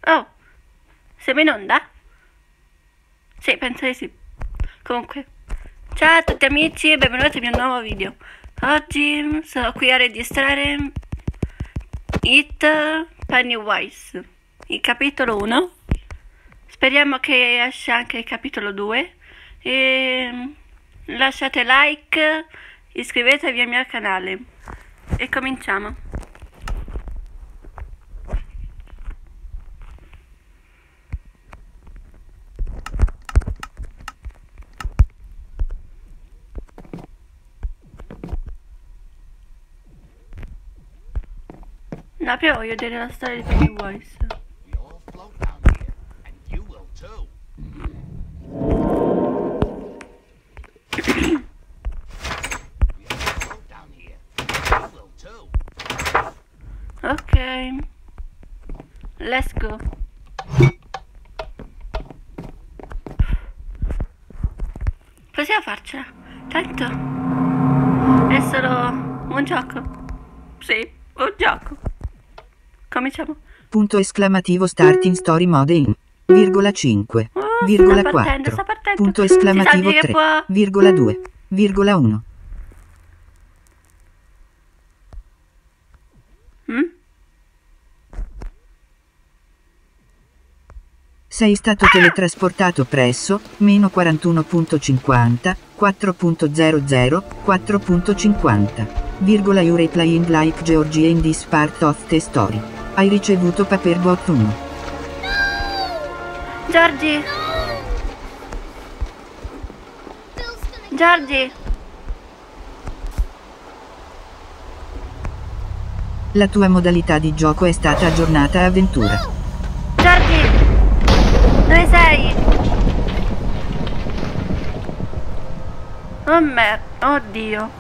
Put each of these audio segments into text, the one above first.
Oh, siamo in onda? Sì, penso di sì. Comunque, ciao a tutti amici e benvenuti al mio nuovo video. Oggi sono qui a registrare It Pennywise, il capitolo 1. Speriamo che esca anche il capitolo 2. E lasciate like, iscrivetevi al mio canale. E cominciamo. No, però voglio vedere la storia di Pennywise. Ok, let's go. Possiamo farcela? Tanto è solo un gioco. Sì, un gioco. Cominciamo. Punto esclamativo starting story mode in virgola 5 virgola 4 sta partendo. punto esclamativo Si sa che 3 può... virgola 2 virgola 1. Sei stato teletrasportato presso meno 41.50 4.00 4.50 virgola you replaying like Georgie in this part of the story. Hai ricevuto Paperbot 1. Giorgi! Giorgi! La tua modalità di gioco è stata aggiornata a avventura. Giorgi! Dove sei? Oh merda, oddio.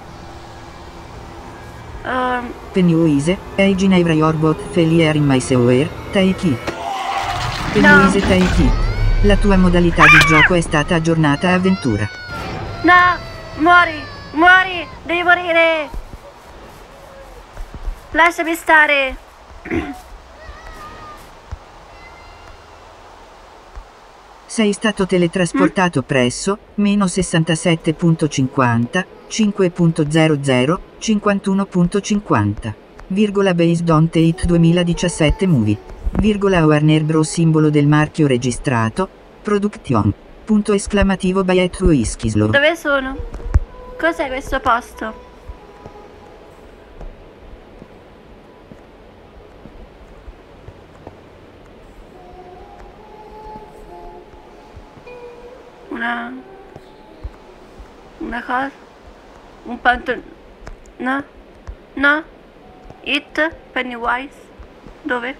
Pennywise, Agin Ivra Yorbot Felier in My Seware, Take It. Pennywise No. Take It. La tua modalità di gioco è stata aggiornata a avventura. No! Muori! Muori! Devi morire! Lasciami stare! Sei stato teletrasportato presso meno 67.50 5.00 51.50 virgola based on Tate 2017 movie virgola Warner Bros. Simbolo del marchio registrato Production punto esclamativo by At Whiskyslow. Dove sono? Cos'è questo posto? Una cosa? Un pantalone? No? No? It? Pennywise? Dove?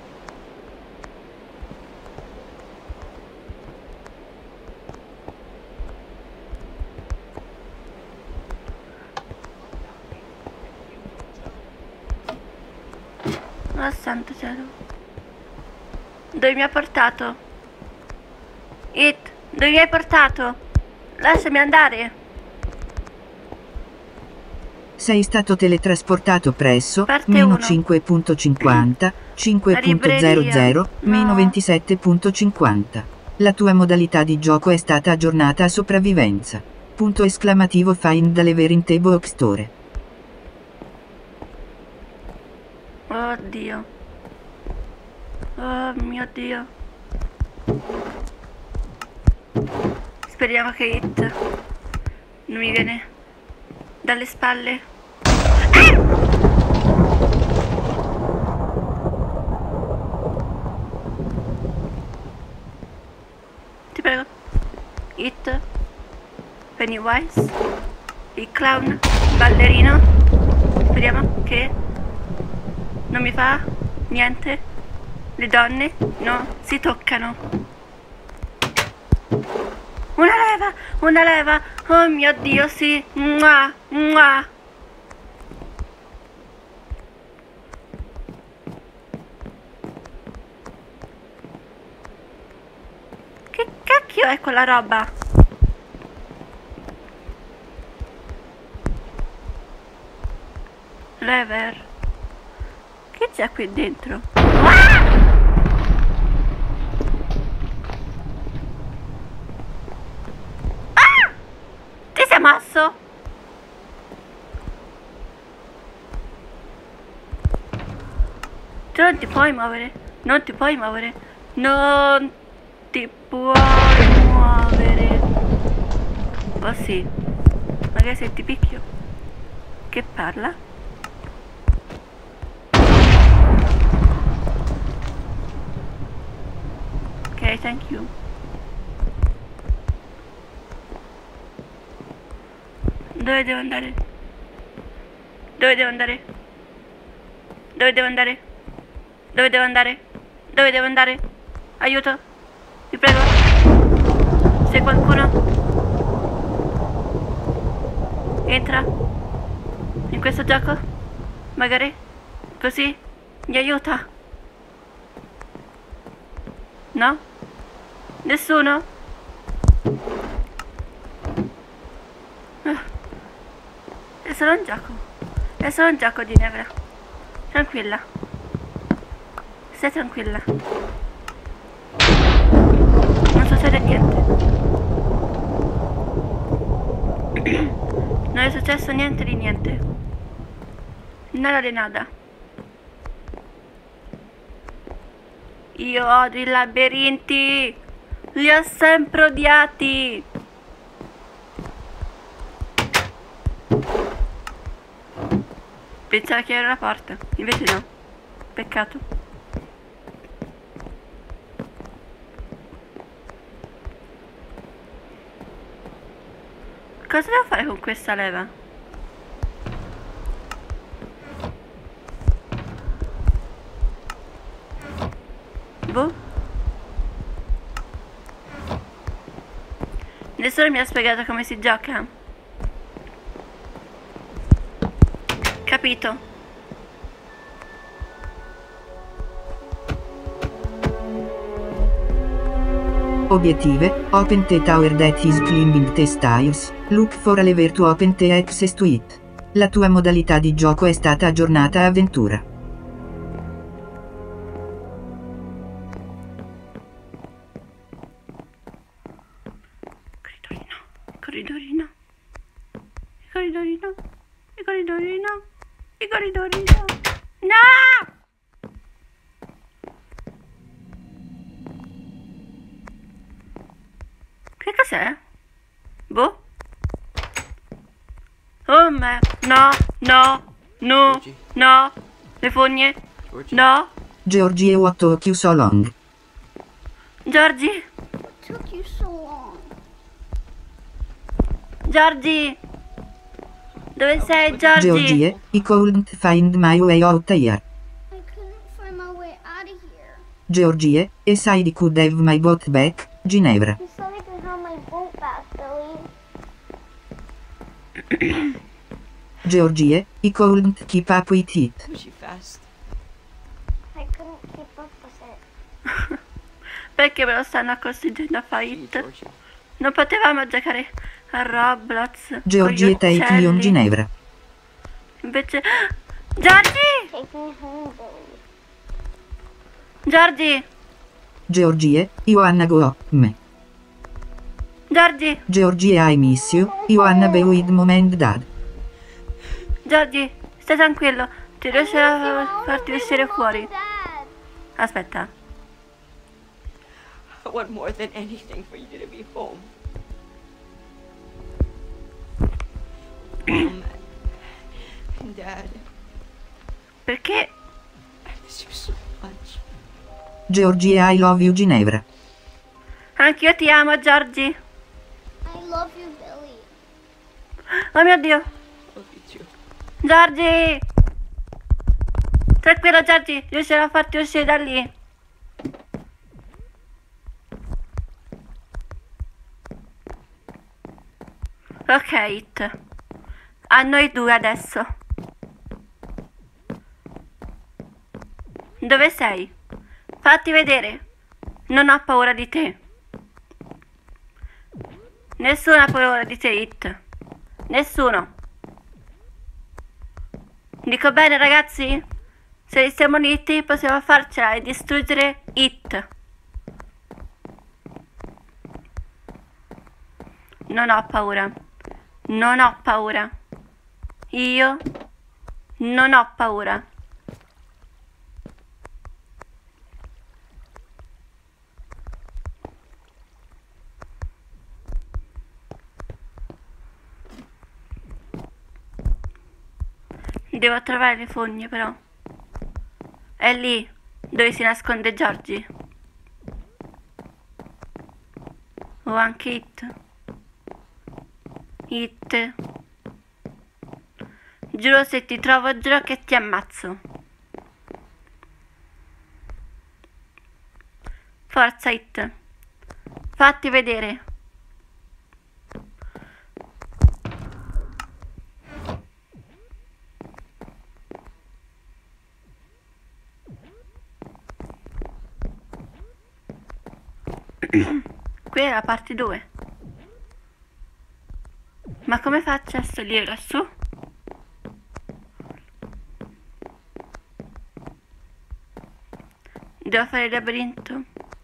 Oh santo cielo. Dove mi ha portato? It? Dove mi hai portato? Lasciami andare. Sei stato teletrasportato presso Parte meno 1. 5.50 5.00 meno No. 27.50. La tua modalità di gioco è stata aggiornata a sopravvivenza. Punto esclamativo find the lever in the bookstore. Oddio. Oh mio Dio. Speriamo che It non mi viene dalle spalle. Ti prego. It, Pennywise, il clown, ballerino. Speriamo che non mi fa niente. Le donne no, si toccano. Una leva, oh mio Dio, sì, mua, mua. Che cacchio è quella roba? Lever. Che c'è qui dentro? Ah! adesso? Tu non ti puoi muovere. Non ti puoi muovere. Non ti puoi muovere. Oh sì. Magari se ti picchio. Che parla? Ok, thank you. Dove devo andare? Dove devo andare? Dove devo andare? Dove devo andare? Dove devo andare? Aiuto! Vi prego! Se qualcuno entra in questo gioco, magari così mi aiuta. No? Nessuno? È solo un gioco. È solo un gioco, Ginevra. Tranquilla. Stai tranquilla. Non succede niente. Non è successo niente di niente. Nada di nada. Io odio i labirinti. Li ho sempre odiati. Pensavo che era una porta, invece no. Peccato. Cosa devo fare con questa leva? Boh. Nessuno mi ha spiegato come si gioca. Capito. Obiettive: Open the tower that is climbing the stairs, look for a lever to open the access to it. La tua modalità di gioco è stata aggiornata a avventura. Corridorino. Corridorino. Corridorino. Corridorino. No! Che cos'è? Boh. Oh me. No, no, no, no. Le fogne. No. Georgie, what took you so long? Giorgi. What took you so long? Giorgi. Dove sei, Giorgi? Georgie, I couldn't find my way out here. I couldn't find my way out of here. Georgie, yes I could have my boat back, Ginevra. You said I could have my boat back, Billy. Georgie, I couldn't keep up with it. Was she fast? I couldn't keep up with it. Perché me lo stanno costringendo a fare Gee, it? Georgie. Non potevamo giocare a Roblox. Georgie, con gli take me on uccelli. Ginevra. Invece... Giorgi! Take me home, Billy. Giorgi! Georgie, you wanna go me. Giorgi! Georgie, I miss you, you wanna be with mom and dad. Giorgi, stai tranquillo. Ti riuscirò I a farti uscire fuori. Dad. Aspetta. I want more than anything for you to be home. Mom and Dad, Perché? I miss you so much. Georgie, I love you, Ginevra. Anch'io ti amo, Giorgi. I love you, Billy. Oh mio Dio. Love you too. Giorgi! Tranquillo, Giorgi. Riuscirò a farti uscire da lì. Ok, It. A noi due adesso. Dove sei? Fatti vedere. Non ho paura di te. Nessuno ha paura di te, It. Nessuno. Dico bene, ragazzi? Se siamo uniti possiamo farcela e distruggere It. Non ho paura. Non ho paura. Io non ho paura. Devo trovare le fogne, però. È lì dove si nasconde Giorgi. O anche It. It. Giuro, se ti trovo, giuro che ti ammazzo. Forza, It. Fatti vedere. Qui è la parte 2. Ma come faccio a salire lassù? Devo fare il labirinto.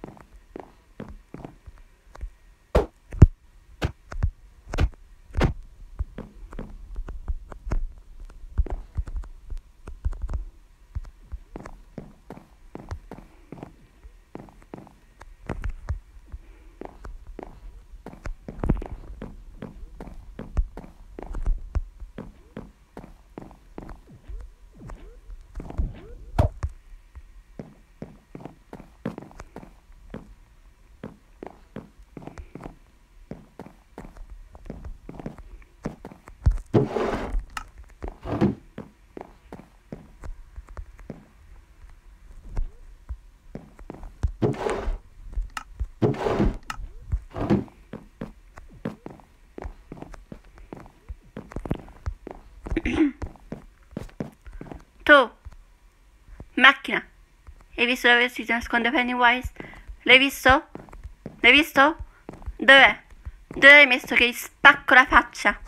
Tu, macchina, hai visto dove si nasconde Pennywise? L'hai visto? L'hai visto? Dov'è? Dove l'hai messo che gli spacco la faccia?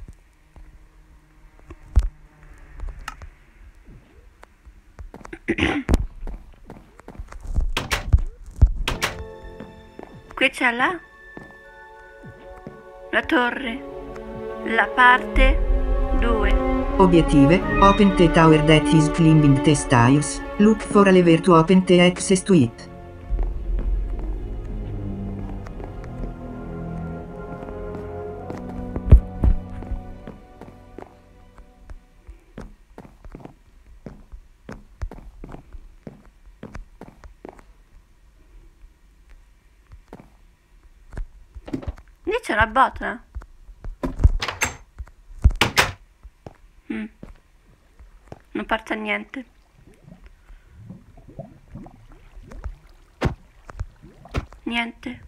Qui c'è la torre, la parte 2. Obiettive: open the tower that is climbing the stairs. Look for a lever to open the access to it. Lì c'è una botola. Non porta a niente. Niente.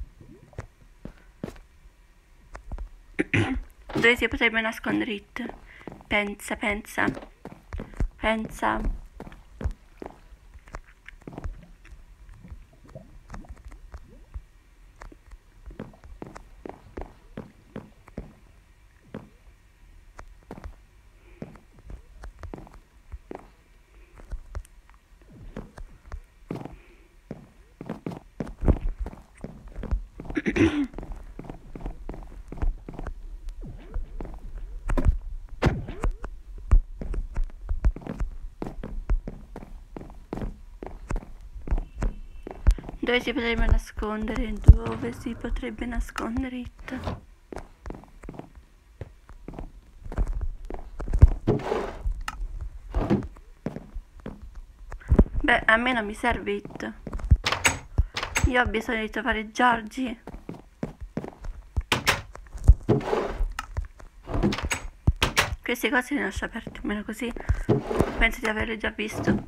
Dove si potrebbe nascondere It? Pensa, pensa. Pensa. Dove si potrebbe nascondere? Dove si potrebbe nascondere It? Beh, a me non mi serve It. Io ho bisogno di trovare Giorgi. Queste cose le lascio aperte, almeno così penso di averle già visto.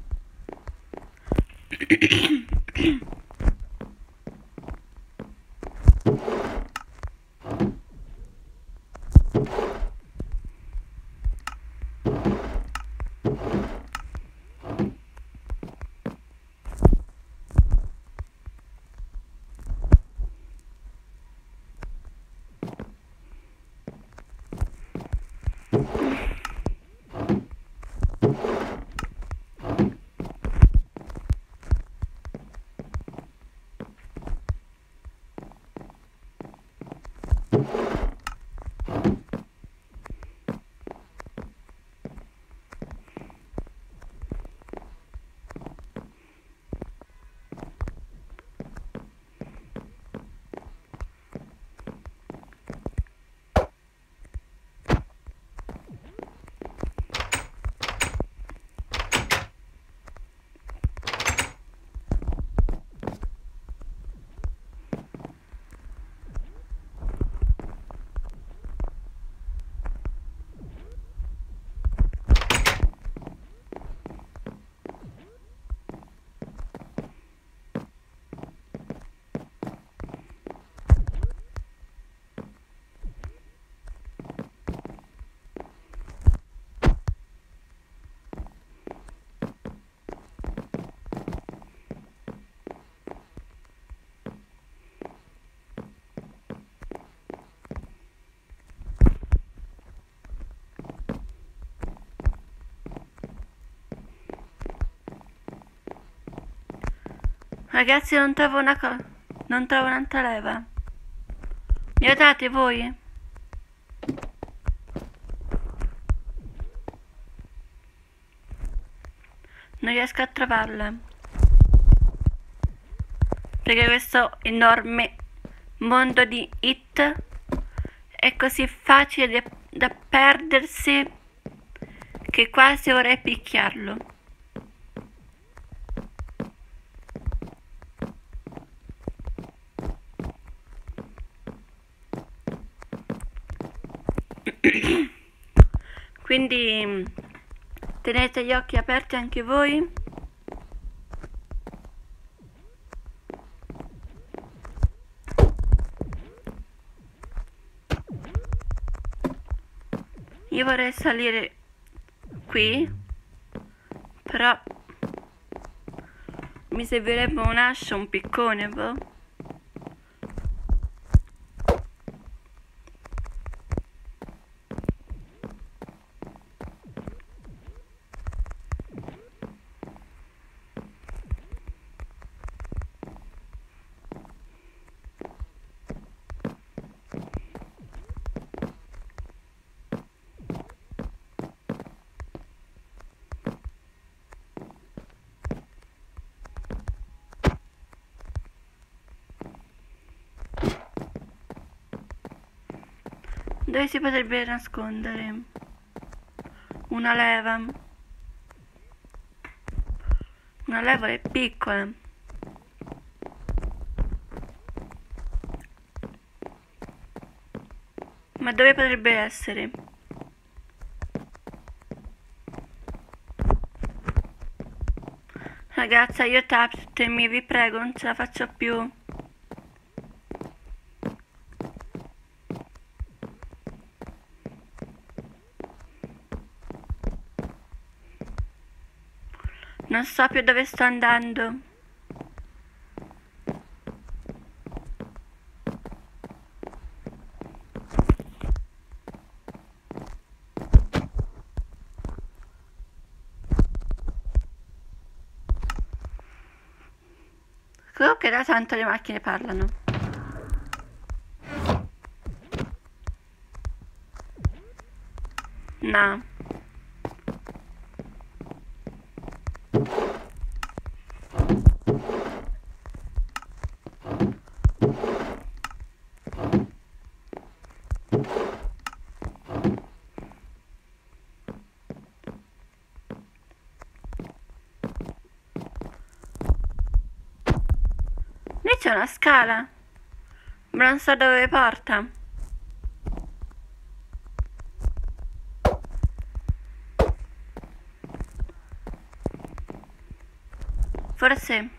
Ragazzi, non trovo una cosa. Non trovo un'altra leva. Mi aiutate voi? Non riesco a trovarla. Perché questo enorme mondo di It è così facile da perdersi che quasi vorrei picchiarlo. Quindi tenete gli occhi aperti anche voi. Io vorrei salire qui, però mi servirebbe un'ascia, un piccone, boh. Dove si potrebbe nascondere? Una leva. Una leva è piccola. Ma dove potrebbe essere? Ragazza, aiutatemi, vi prego, non ce la faccio più. Non so più dove sto andando. Comunque da tanto le macchine parlano. No. Lì c'è una scala, ma non so dove porta. Forse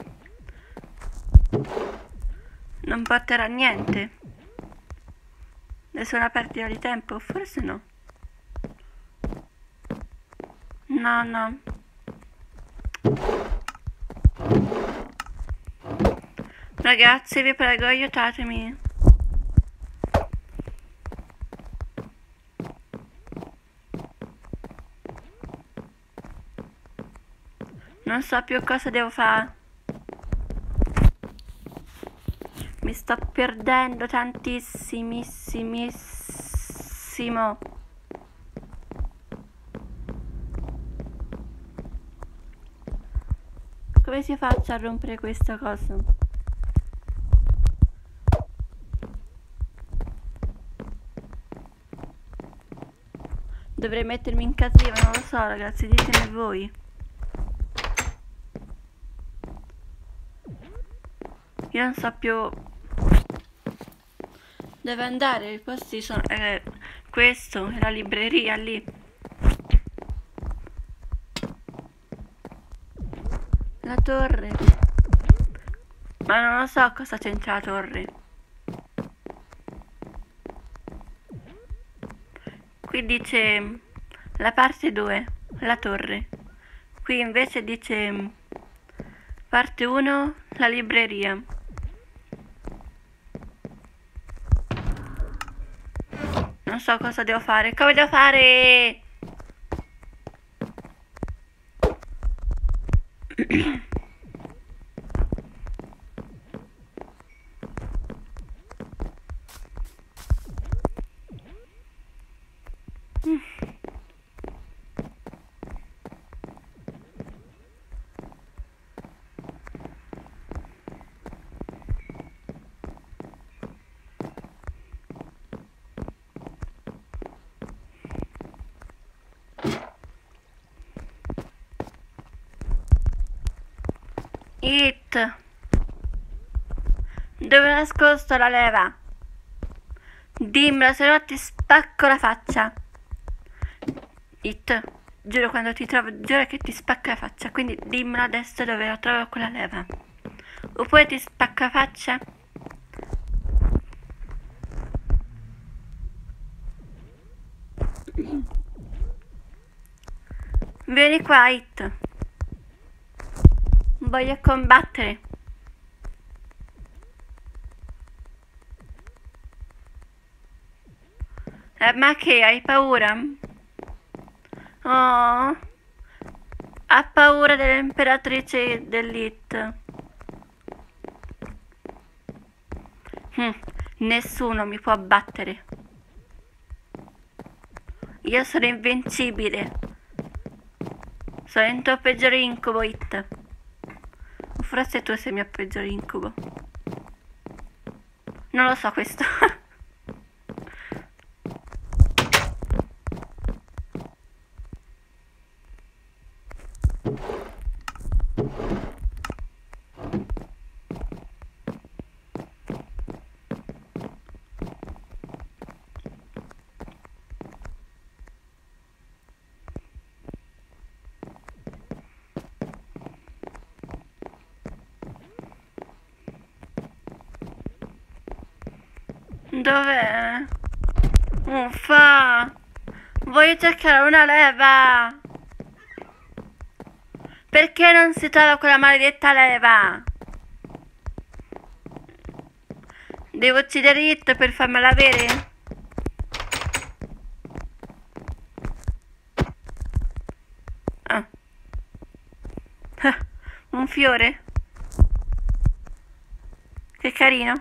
non porterà niente. Adesso è una perdita di tempo, forse no. No, no. Ragazzi, vi prego, aiutatemi. Non so più cosa devo fare. Mi sto perdendo tantissimissimo. Come si faccia a rompere questa cosa? Dovrei mettermi in casino, non lo so ragazzi, ditemi voi. Io non so più dove andare, i posti sono... questo è la libreria lì. La torre. Ma non lo so cosa c'entra la torre. Qui dice la parte 2, la torre. Qui invece dice parte 1, la libreria. Non so cosa devo fare. Come devo fare? It. Dove ho nascosto la leva? Dimmelo, se no ti spacco la faccia. It, giuro quando ti trovo, giuro che ti spacco la faccia. Quindi dimmelo adesso dove la trovo quella leva. Oppure ti spacco la faccia. Vieni qua, It. Voglio combattere. Ma che, hai paura? Oh, ha paura dell'imperatrice dell'It. Nessuno mi può battere. Io sono invincibile. Sono il tuo peggiore incubo, It. Forse tu sei il mio peggiore incubo. Non lo so questo. Dov'è? Uffa! Voglio cercare una leva! Perché non si trova quella maledetta leva? Devo uccidere It per farmela avere? Un fiore? Che carino!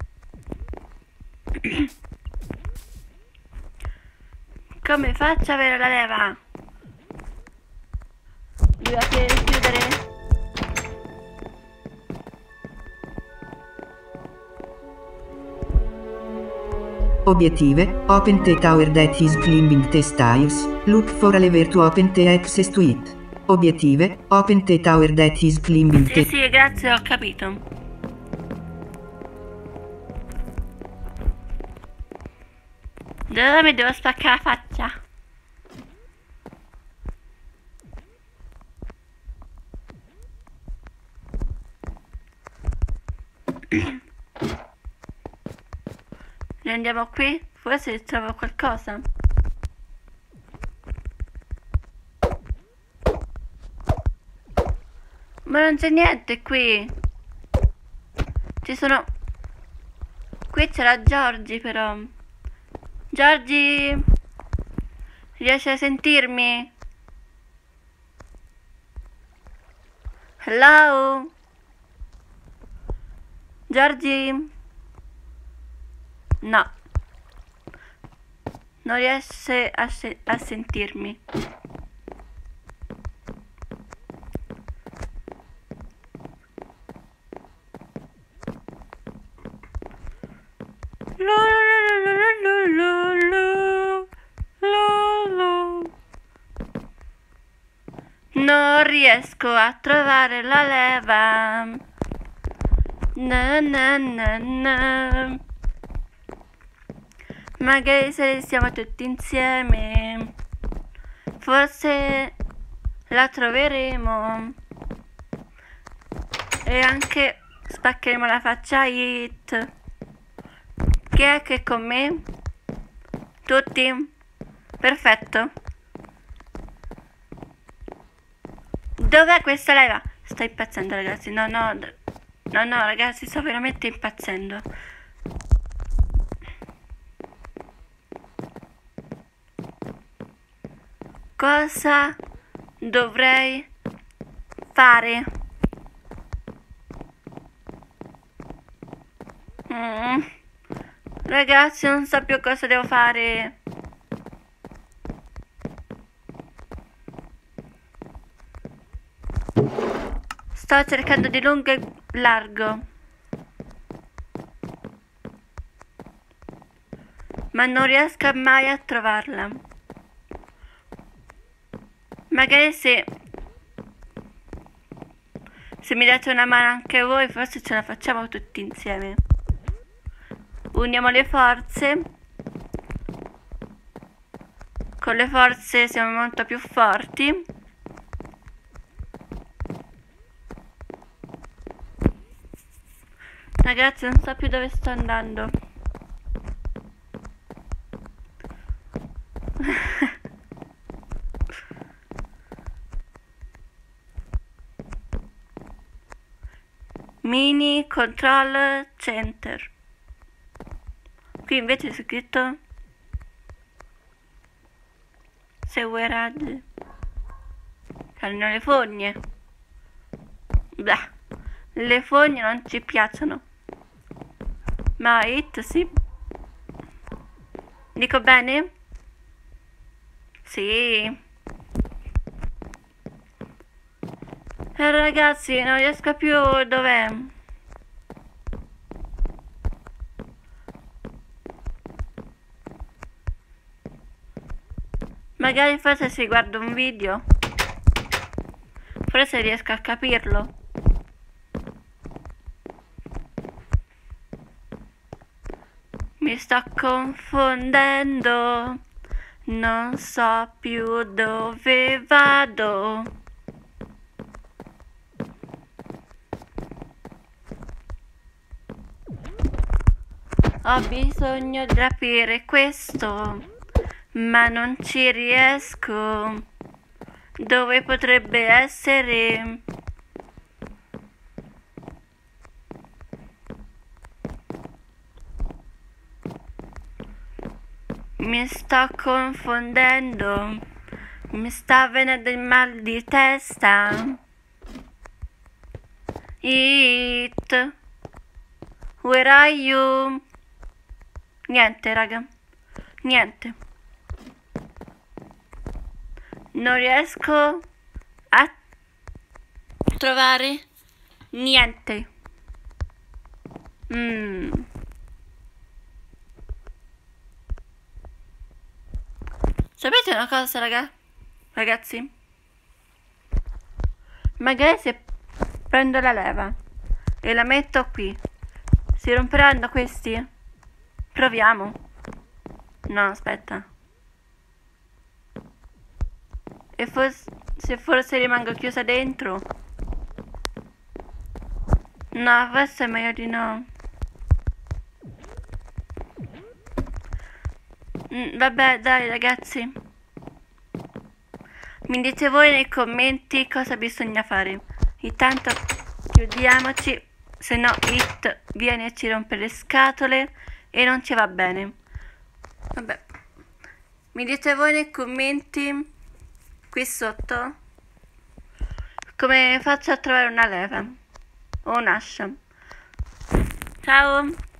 Come faccio a avere la leva? Devo aprire e chiudere? Obiettive: open the tower that is climbing the stairs. Look for a lever to open the access to it. Obiettive: open the tower that is climbing the... Sì, grazie, ho capito. Dove mi devo spaccare la faccia? Riandiamo qui? Forse trovo qualcosa. Ma non c'è niente qui. Ci sono... Qui c'era Giorgi però. Giorgi, riesci a sentirmi? Hello? Giorgi? No. Non riesce a sentirmi. Non riesco a trovare la leva. Na na na na. Magari se siamo tutti insieme, forse la troveremo. E anche spaccheremo la faccia a It. Chi è che è con me? Tutti? Perfetto. Dov'è questa leva? Sto impazzendo, ragazzi. No, ragazzi, sto veramente impazzendo. Cosa dovrei fare? Ragazzi, non so più cosa devo fare. Sto cercando di lungo e largo, ma non riesco mai a trovarla. Magari se Se mi date una mano anche voi, forse ce la facciamo tutti insieme. Uniamo le forze. Con le forze siamo molto più forti. Ragazzi, non so più dove sto andando. Mini Control Center. Qui invece è scritto Sewerage. Hanno le fogne. Beh, le fogne non ci piacciono. Ma It sì. Dico bene? Sì. Ragazzi, non riesco più dov'è. Magari forse se guardo un video, forse riesco a capirlo. Mi sto confondendo, non so più dove vado. Ho bisogno di capire questo, ma non ci riesco. Dove potrebbe essere? Mi sto confondendo. Mi sta venendo il mal di testa. It, where are you? Niente, raga. Niente. Non riesco a trovare niente. Sapete una cosa, ragazzi? Magari se prendo la leva e la metto qui, si romperanno questi? Proviamo. No, aspetta. E se forse rimango chiusa dentro? No, forse è meglio di no. Vabbè, dai ragazzi. Mi dite voi nei commenti cosa bisogna fare. Intanto chiudiamoci, se no It viene e ci rompe le scatole e non ci va bene. Vabbè. Mi dite voi nei commenti qui sotto come faccio a trovare una leva o un'ascia. Ciao!